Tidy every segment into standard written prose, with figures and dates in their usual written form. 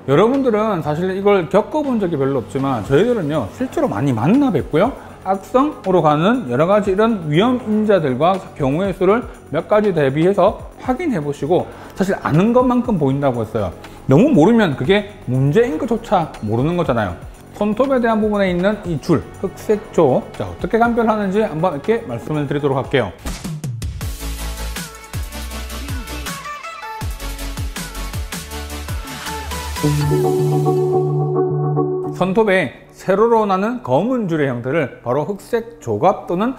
여러분들은 사실 이걸 겪어본 적이 별로 없지만 저희들은요 실제로 많이 만나 뵙고요, 악성으로 가는 여러 가지 이런 위험 인자들과 경우의 수를 몇 가지 대비해서 확인해 보시고, 사실 아는 것만큼 보인다고 했어요. 너무 모르면 그게 문제인 것조차 모르는 거잖아요. 손톱에 대한 부분에 있는 이 줄, 흑색조, 자, 어떻게 감별하는지 한번 이렇게 말씀을 드리도록 할게요. 손톱에 세로로 나는 검은 줄의 형태를 바로 흑색 조갑 또는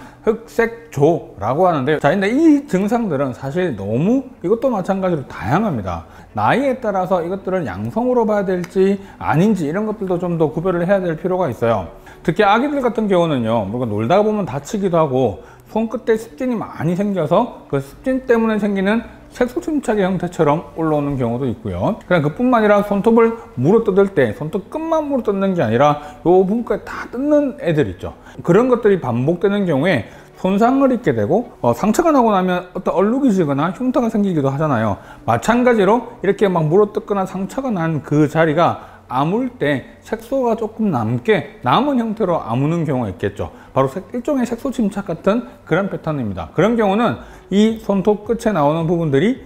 흑색조라고 하는데요. 자, 근데 이 증상들은 사실 너무 이것도 마찬가지로 다양합니다. 나이에 따라서 이것들을 양성으로 봐야 될지 아닌지 이런 것들도 좀 더 구별을 해야 될 필요가 있어요. 특히 아기들 같은 경우는요, 뭔가 놀다가 보면 다치기도 하고 손끝에 습진이 많이 생겨서 그 습진 때문에 생기는 색소 침착의 형태처럼 올라오는 경우도 있고요. 그냥 그뿐만 아니라 손톱을 물어 뜯을 때 손톱 끝만 물어 뜯는 게 아니라 요 부분까지 다 뜯는 애들 있죠. 그런 것들이 반복되는 경우에 손상을 입게 되고 상처가 나고 나면 어떤 얼룩이 지거나 흉터가 생기기도 하잖아요. 마찬가지로 이렇게 막 물어 뜯거나 상처가 난 그 자리가 아물 때 색소가 조금 남은 형태로 아무는 경우가 있겠죠. 바로 일종의 색소 침착 같은 그런 패턴입니다. 그런 경우는 이 손톱 끝에 나오는 부분들이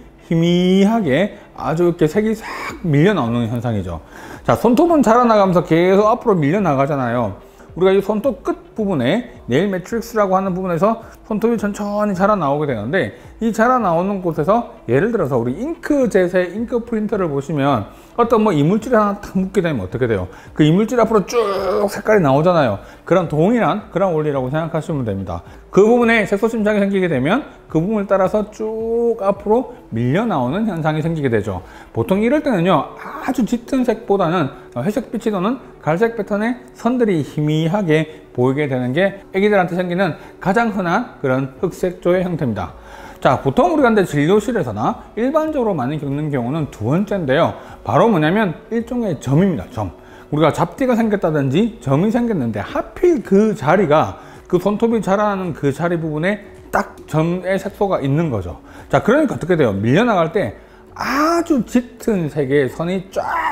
희미하게 아주 이렇게 색이 싹 밀려 나오는 현상이죠. 자, 손톱은 자라나가면서 계속 앞으로 밀려 나가잖아요. 우리가 이 손톱 끝 부분에 네일 매트릭스라고 하는 부분에서 손톱이 천천히 자라나오게 되는데, 이 자라나오는 곳에서 예를 들어서 우리 잉크젯의 잉크 프린터를 보시면 어떤 이물질이 하나 탁 묻게 되면 어떻게 돼요? 그 이물질 앞으로 쭉 색깔이 나오잖아요. 그런 동일한 그런 원리라고 생각하시면 됩니다. 그 부분에 색소 침착이 생기게 되면 그 부분을 따라서 쭉 앞으로 밀려 나오는 현상이 생기게 되죠. 보통 이럴 때는요, 아주 짙은 색보다는 회색빛이 도는 갈색 패턴의 선들이 희미하게 보이게 되는 게 애기들한테 생기는 가장 흔한 그런 흑색조의 형태입니다. 자, 보통 우리가 근데 진료실에서나 일반적으로 많이 겪는 경우는 두 번째인데요. 바로 뭐냐면 일종의 점입니다. 점. 우리가 잡티가 생겼다든지 점이 생겼는데 하필 그 자리가 그 손톱이 자라나는 그 자리 부분에 딱 점의 색소가 있는 거죠. 자, 그러니까 어떻게 돼요? 밀려나갈 때 아주 짙은 색의 선이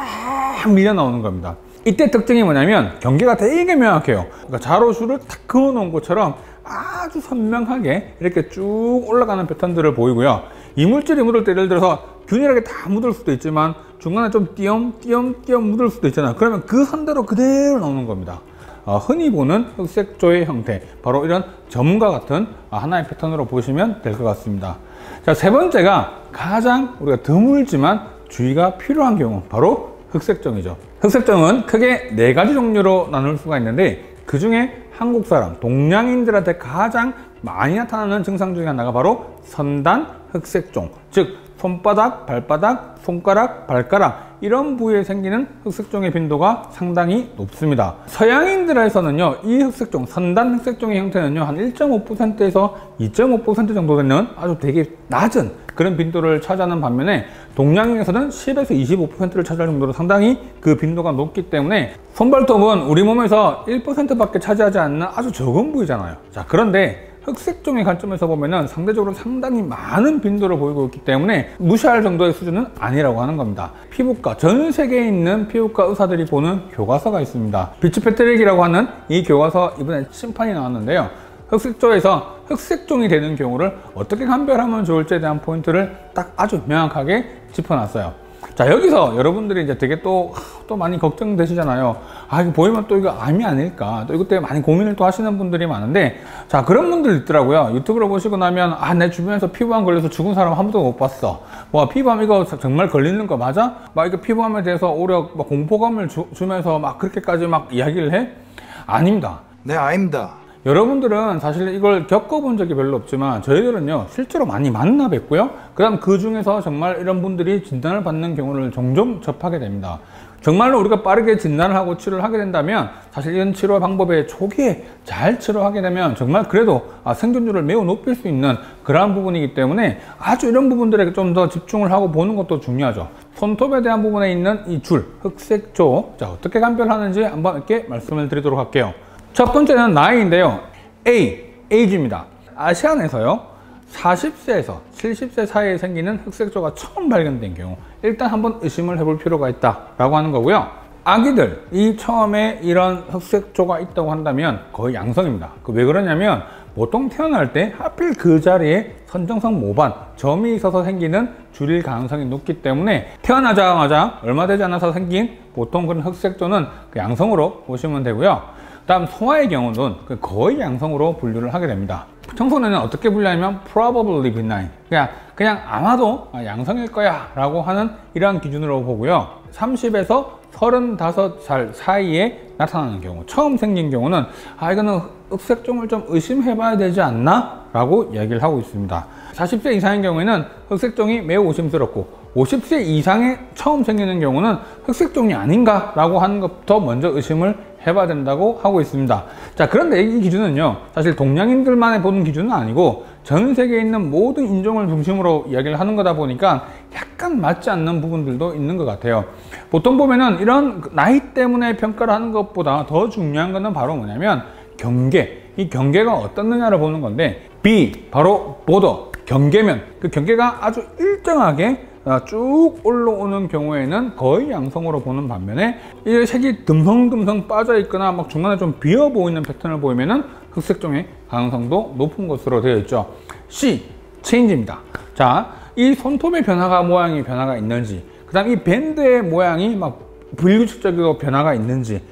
쫙 밀려 나오는 겁니다. 이때 특징이 뭐냐면 경계가 되게 명확해요. 그러니까 자로줄을 탁 그어 놓은 것처럼 아주 선명하게 이렇게 쭉 올라가는 패턴들을 보이고요. 이물질이 묻을 때 예를 들어서 균일하게 다 묻을 수도 있지만 중간에 좀 띄엄띄엄 묻을 수도 있잖아요. 그러면 그 선대로 그대로 나오는 겁니다. 흔히 보는 흑색조의 형태, 바로 이런 점과 같은 하나의 패턴으로 보시면 될 것 같습니다. 자, 세 번째가 가장 우리가 드물지만 주의가 필요한 경우, 바로 흑색점이죠. 흑색점은 크게 네 가지 종류로 나눌 수가 있는데, 그 중에 한국 사람, 동양인들한테 가장 많이 나타나는 증상 중에 하나가 바로 선단 흑색종, 즉 손바닥, 발바닥, 손가락, 발가락 이런 부위에 생기는 흑색종의 빈도가 상당히 높습니다. 서양인들에서는요, 이 흑색종, 선단 흑색종의 형태는요, 한 1.5%에서 2.5% 정도 되는 아주 되게 낮은 그런 빈도를 차지하는 반면에 동양인에서는 10에서 25%를 차지할 정도로 상당히 그 빈도가 높기 때문에 손발톱은 우리 몸에서 1%밖에 차지하지 않는 아주 적은 부위잖아요. 자, 그런데 흑색종의 관점에서 보면은 상대적으로 상당히 많은 빈도를 보이고 있기 때문에 무시할 정도의 수준은 아니라고 하는 겁니다. 피부과, 전 세계에 있는 피부과 의사들이 보는 교과서가 있습니다. 비츠패트릭이라고 하는 이 교과서 이번에 심판이 나왔는데요. 흑색조에서 흑색종이 되는 경우를 어떻게 감별하면 좋을지에 대한 포인트를 딱 아주 명확하게 짚어놨어요. 자, 여기서 여러분들이 이제 되게 또 많이 걱정되시잖아요. 이거 보이면 또 이거 암이 아닐까, 또 이것 때문에 많이 고민을 또 하시는 분들이 많은데, 자, 그런 분들 있더라고요. 유튜브를 보시고 나면 내 주변에서 피부암 걸려서 죽은 사람 한 번도 못 봤어. 피부암 이거 정말 걸리는 거 맞아? 이거 피부암에 대해서 오히려 공포감을 주면서 그렇게까지 이야기를 해? 아닙니다. 네, 아닙니다. 여러분들은 사실 이걸 겪어본 적이 별로 없지만 저희들은요 실제로 많이 만나 뵙고요, 그 다음 그 중에서 정말 이런 분들이 진단을 받는 경우를 종종 접하게 됩니다. 정말로 우리가 빠르게 진단을 하고 치료를 하게 된다면, 사실 이런 치료 방법에 초기에 잘 치료하게 되면 정말 그래도 생존율을 매우 높일 수 있는 그러한 부분이기 때문에 아주 이런 부분들에 좀 더 집중을 하고 보는 것도 중요하죠. 손톱에 대한 부분에 있는 이 줄, 흑색조, 자, 어떻게 감별하는지 한번 이렇게 말씀을 드리도록 할게요. 첫 번째는 나이인데요. 에이지입니다. 아시안에서요 40세에서 70세 사이에 생기는 흑색조가 처음 발견된 경우, 일단 한번 의심을 해볼 필요가 있다라고 하는 거고요. 아기들이 처음에 이런 흑색조가 있다고 한다면 거의 양성입니다. 왜 그러냐면 보통 태어날 때 하필 그 자리에 선정성 모반, 점이 있어서 생기는 줄일 가능성이 높기 때문에 태어나자마자 얼마 되지 않아서 생긴 보통 그런 흑색조는 양성으로 보시면 되고요. 다음 소아의 경우는 거의 양성으로 분류를 하게 됩니다. 청소년은 어떻게 분류하냐면 probably benign, 그냥 아마도 양성일 거야 라고 하는 이러한 기준으로 보고요. 30에서 35살 사이에 나타나는 경우, 처음 생긴 경우는 이거는 흑색종을 좀 의심해 봐야 되지 않나? 라고 이야기를 하고 있습니다. 40세 이상인 경우에는 흑색종이 매우 의심스럽고 50세 이상에 처음 생기는 경우는 흑색종이 아닌가? 라고 하는 것부터 먼저 의심을 해봐야 된다고 하고 있습니다. 자, 그런데 이 기준은요, 사실 동양인들만의 보는 기준은 아니고 전 세계에 있는 모든 인종을 중심으로 이야기를 하는 거다 보니까 약간 맞지 않는 부분들도 있는 것 같아요. 보통 보면은 이런 나이 때문에 평가를 하는 것보다 더 중요한 거는 바로 뭐냐면 경계, 이 경계가 어떻느냐를 보는 건데, B, 바로 보더, 경계면, 그 경계가 아주 일정하게 쭉 올라오는 경우에는 거의 양성으로 보는 반면에 이 색이 듬성듬성 빠져 있거나 막 중간에 좀 비어 보이는 패턴을 보이면은 흑색종의 가능성도 높은 것으로 되어 있죠. C, 체인지입니다. 자, 이 손톱의 모양이 변화가 있는지, 그 다음 이 밴드의 모양이 막 불규칙적이고 변화가 있는지,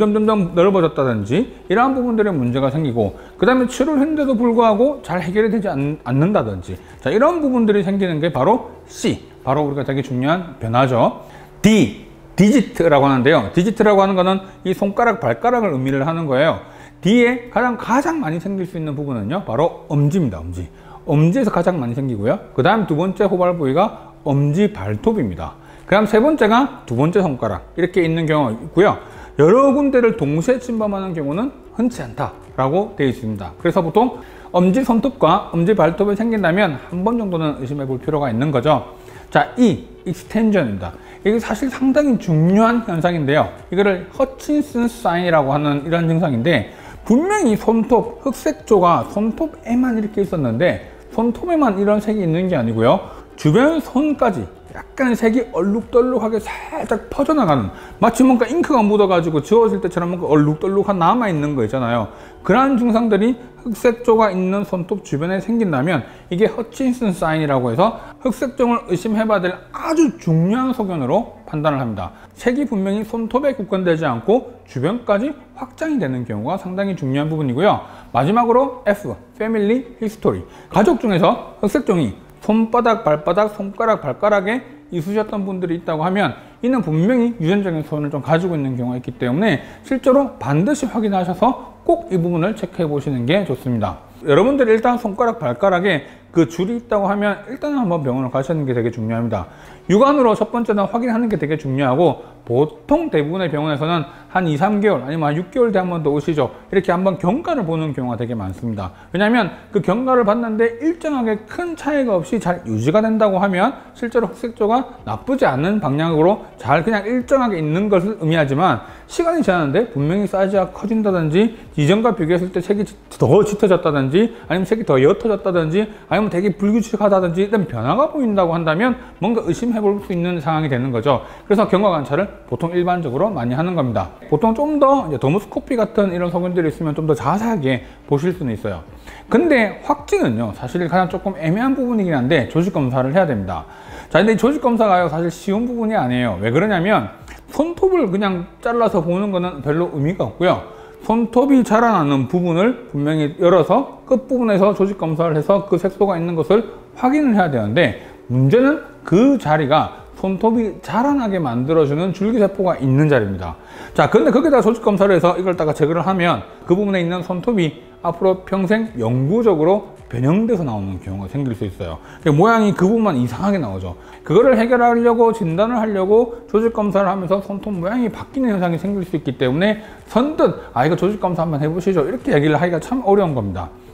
점점 넓어졌다든지 이러한 부분들에 문제가 생기고, 그 다음에 치료를 했는데도 불구하고 잘 해결이 되지 않는다든지, 자, 이런 부분들이 생기는 게 바로 C, 바로 우리가 되게 중요한 변화죠. D, 디지트라고 하는데요. 디지트라고 하는 거는 이 손가락, 발가락을 의미를 하는 거예요. D에 가장 많이 생길 수 있는 부분은요, 바로 엄지입니다. 엄지에서 가장 많이 생기고요. 그 다음 두 번째 호발 부위가 엄지 발톱입니다. 그 다음 세 번째가 두 번째 손가락, 이렇게 있는 경우가 있고요. 여러 군데를 동시에 침범하는 경우는 흔치 않다라고 되어 있습니다. 그래서 보통 엄지 손톱과 엄지 발톱이 생긴다면 한 번 정도는 의심해 볼 필요가 있는 거죠. 자, E, 익스텐전입니다. 이게 사실 상당히 중요한 현상인데요. 이거를 허친슨 사인이라고 하는 이런 증상인데, 분명히 손톱, 흑색조가 손톱에만 이렇게 있었는데 손톱에만 이런 색이 있는 게 아니고요. 주변 손까지 약간 색이 얼룩덜룩하게 살짝 퍼져나가는, 마치 뭔가 잉크가 묻어가지고 지워질 때처럼 뭔가 얼룩덜룩한 남아있는 거 있잖아요. 그러한 증상들이 흑색조가 있는 손톱 주변에 생긴다면 이게 허친슨 사인이라고 해서 흑색종을 의심해봐야 될 아주 중요한 소견으로 판단을 합니다. 색이 분명히 손톱에 국한되지 않고 주변까지 확장이 되는 경우가 상당히 중요한 부분이고요. 마지막으로 F, 패밀리 히스토리, 가족 중에서 흑색종이 손바닥, 발바닥, 손가락, 발가락에 있으셨던 분들이 있다고 하면 이는 분명히 유전적인 소견을 좀 가지고 있는 경우가 있기 때문에 실제로 반드시 확인하셔서 꼭 이 부분을 체크해 보시는 게 좋습니다. 여러분들이 일단 손가락, 발가락에 그 줄이 있다고 하면 일단은 한번 병원을 가시는 게 되게 중요합니다. 육안으로 첫 번째는 확인하는 게 되게 중요하고, 보통 대부분의 병원에서는 한 2, 3개월 아니면 한 6개월 뒤에 한 번 더 오시죠. 이렇게 한번 경과를 보는 경우가 되게 많습니다. 왜냐하면 그 경과를 봤는데 일정하게 큰 차이가 없이 잘 유지가 된다고 하면 실제로 흑색조가 나쁘지 않은 방향으로 잘 그냥 일정하게 있는 것을 의미하지만, 시간이 지났는데 분명히 사이즈가 커진다든지, 이전과 비교했을 때 색이 더 짙어졌다든지, 아니면 색이 더 옅어졌다든지, 아니면 되게 불규칙하다든지 이런 변화가 보인다고 한다면 뭔가 의심해 볼 수 있는 상황이 되는 거죠. 그래서 경과 관찰을 보통 일반적으로 많이 하는 겁니다. 보통 좀 더 더모스코피 같은 이런 소견들이 있으면 좀 더 자세하게 보실 수는 있어요. 근데 확진은요, 사실 가장 조금 애매한 부분이긴 한데 조직 검사를 해야 됩니다. 자, 근데 이 조직 검사가요, 사실 쉬운 부분이 아니에요. 왜 그러냐면 손톱을 그냥 잘라서 보는 거는 별로 의미가 없고요. 손톱이 자라나는 부분을 분명히 열어서 끝부분에서 조직 검사를 해서 그 색소가 있는 것을 확인을 해야 되는데, 문제는 그 자리가 손톱이 자라나게 만들어주는 줄기세포가 있는 자리입니다. 자, 근데 거기다 조직 검사를 해서 이걸 다가 제거를 하면 그 부분에 있는 손톱이 앞으로 평생 영구적으로 변형돼서 나오는 경우가 생길 수 있어요. 모양이 그 부분만 이상하게 나오죠. 그거를 해결하려고 진단을 하려고 조직 검사를 하면서 손톱 모양이 바뀌는 현상이 생길 수 있기 때문에 선뜻 이거 조직 검사 한번 해보시죠, 이렇게 얘기를 하기가 참 어려운 겁니다.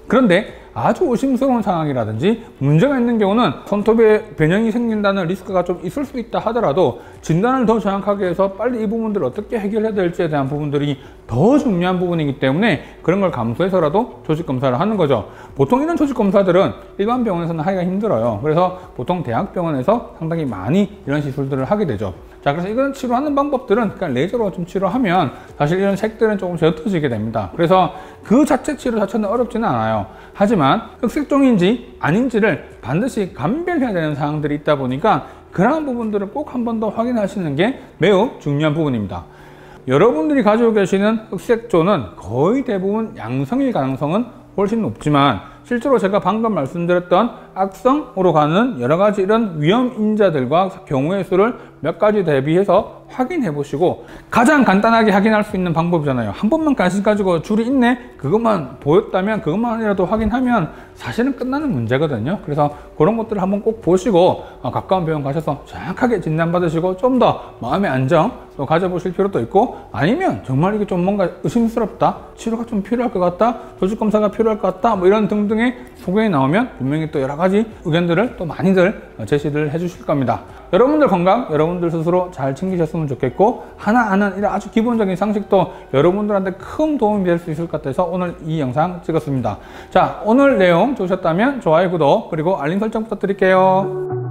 그런데 아주 의심스러운 상황이라든지 문제가 있는 경우는 손톱에 변형이 생긴다는 리스크가 좀 있을 수 있다 하더라도 진단을 더 정확하게 해서 빨리 이 부분들을 어떻게 해결해야 될지에 대한 부분들이 더 중요한 부분이기 때문에 그런 걸 감수해서라도 조직검사를 하는 거죠. 보통 이런 조직검사들은 일반 병원에서는 하기가 힘들어요. 그래서 보통 대학병원에서 상당히 많이 이런 시술들을 하게 되죠. 자, 그래서 이건 치료하는 방법들은 그냥 레이저로 좀 치료하면 사실 이런 색들은 조금씩 옅어지게 됩니다. 그래서 그 자체 치료 자체는 어렵지는 않아요. 하지만 흑색종인지 아닌지를 반드시 감별해야 되는 사항들이 있다 보니까 그러한 부분들을 꼭 한 번 더 확인하시는 게 매우 중요한 부분입니다. 여러분들이 가지고 계시는 흑색조는 거의 대부분 양성일 가능성은 훨씬 높지만 실제로 제가 방금 말씀드렸던 악성으로 가는 여러 가지 이런 위험 인자들과 경우의 수를 몇 가지 대비해서 확인해 보시고, 가장 간단하게 확인할 수 있는 방법이잖아요. 한 번만 관심 가지고 줄이 있네, 그것만 보였다면 그것만이라도 확인하면 사실은 끝나는 문제거든요. 그래서 그런 것들을 한번 꼭 보시고 가까운 병원 가셔서 정확하게 진단 받으시고 좀 더 마음의 안정 또 가져보실 필요도 있고, 아니면 정말 이게 좀 뭔가 의심스럽다, 치료가 좀 필요할 것 같다, 조직검사가 필요할 것 같다, 뭐 이런 등등의 소견이 나오면 분명히 또 여러 가지 의견들을 또 많이들 제시를 해 주실 겁니다. 여러분들 건강 여러분들 스스로 잘 챙기셨으면 좋겠고, 하나 아는 이런 아주 기본적인 상식도 여러분들한테 큰 도움이 될 수 있을 것 같아서 오늘 이 영상 찍었습니다. 자, 오늘 내용 좋으셨다면 좋아요, 구독, 그리고 알림 설정 부탁드릴게요.